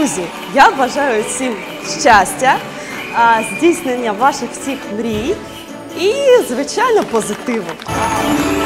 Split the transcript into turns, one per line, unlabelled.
Друзі, я бажаю всім щастя, здійснення ваших всіх мрій і, звичайно, позитиву.